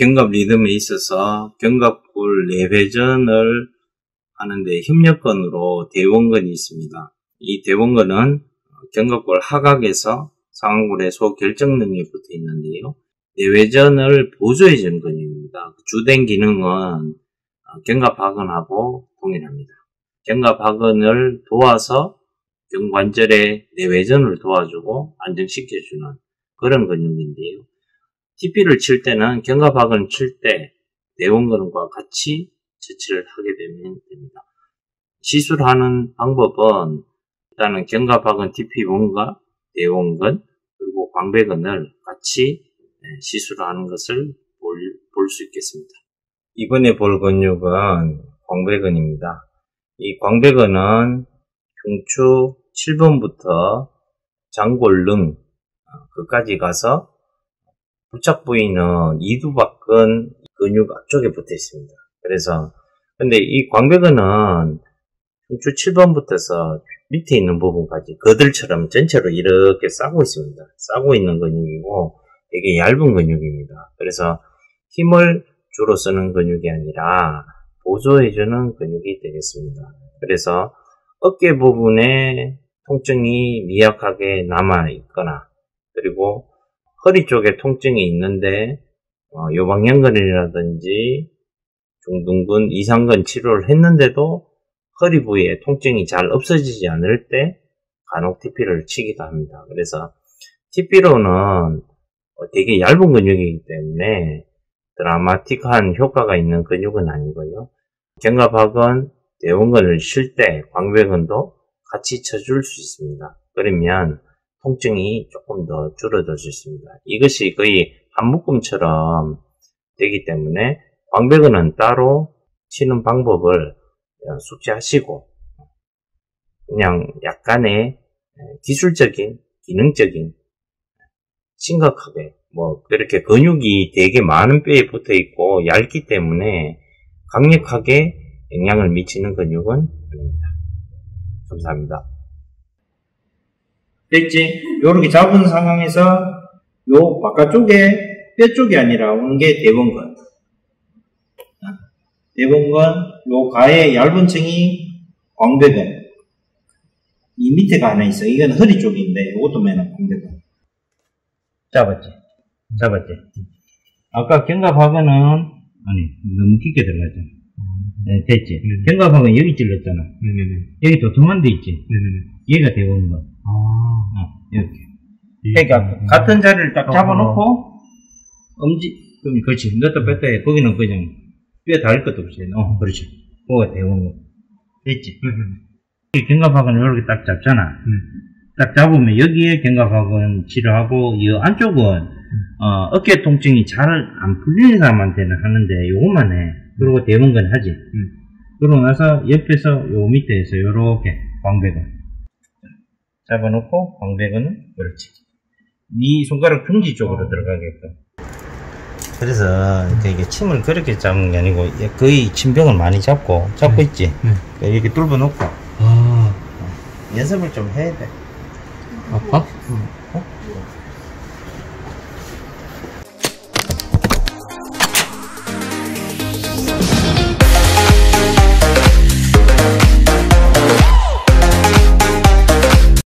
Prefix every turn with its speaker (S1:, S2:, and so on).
S1: 견갑 리듬에 있어서 견갑골 내회전을 하는데 협력근으로 대원근이 있습니다. 이 대원근은 견갑골 하각에서 상완골의 소결정 능력에 붙어 있는데요. 내회전을 보조해주는 근육입니다. 주된 기능은 견갑하근하고 동일합니다. 견갑하근을 도와서 견관절의 내회전을 도와주고 안정시켜주는 그런 근육인데요. TP를 칠 때는 견갑하근을 칠 때 내원근과 같이 처치를 하게 되면 됩니다. 시술하는 방법은 일단은 견갑하근 TP1과 내원근 그리고 광배근을 같이 시술하는 것을 볼 수 있겠습니다. 이번에 볼 근육은 광배근입니다. 이 광배근은 흉추 7번부터 장골능 끝까지 가서 부착 부위는 이두박근 근육 앞쪽에 붙어 있습니다. 그래서 근데 이 광배근은 흉추 7번부터서 밑에 있는 부분까지 거들처럼 전체로 이렇게 싸고 있습니다. 싸고 있는 근육이고 되게 얇은 근육입니다. 그래서 힘을 주로 쓰는 근육이 아니라 보조해주는 근육이 되겠습니다. 그래서 어깨 부분에 통증이 미약하게 남아 있거나 그리고 허리 쪽에 통증이 있는데 요방연근이라든지 중둔근, 이상근 치료를 했는데도 허리 부위에 통증이 잘 없어지지 않을 때 간혹 TP를 치기도 합니다. 그래서 TP로는 되게 얇은 근육이기 때문에 드라마틱한 효과가 있는 근육은 아니고요. 견갑하근, 내원근을 칠 때 광배근도 같이 쳐줄 수 있습니다. 그러면 통증이 조금 더 줄어들 수 있습니다. 이것이 거의 한 묶음처럼 되기 때문에 광배근은 따로 치는 방법을 숙지하시고 그냥 약간의 기술적인, 기능적인 심각하게 그렇게 근육이 되게 많은 뼈에 붙어 있고 얇기 때문에 강력하게 영향을 미치는 근육은 아닙니다. 감사합니다. 됐지? 요렇게 잡은 상황에서 요 바깥쪽에 뼈 쪽이 아니라 오는 게 대원근. 대원근, 요 가의 얇은 층이 광배근. 이 밑에가 하나 있어. 이건 허리 쪽인데 요것도 맨은 광배근. 잡았지? 아까 견갑하근은 너무 깊게 들어갔잖아. 네, 됐지? 견갑하근 여기 찔렀잖아. 여기 도톰한 데 있지? 얘가 대원근. 이렇게. 그러니까 같은 자리를 딱 잡아놓고 그렇지. 넣었다 뺐다 해. 거기는 그냥 뼈 닿을 것도 없어요. 그렇지. 그거가 대원근. 됐지? 견갑하근을 이렇게 딱 잡잖아. 딱 잡으면 여기에 견갑하근 치료하고 이 안쪽은 어깨 통증이 잘 안 풀리는 사람한테는 하는데 요것만 해. 그리고 대원근 하지. 그러고 나서 옆에서 요 밑에서 요렇게 광배근 잡아놓고 광배근은 그렇지. 네 손가락 중지 쪽으로 들어가게끔. 그래서 이게 침을 그렇게 잡는 게 아니고 거의 침병을 많이 잡고 있지. 이렇게 뚫어놓고 연습을 좀 해야 돼.
S2: 아파?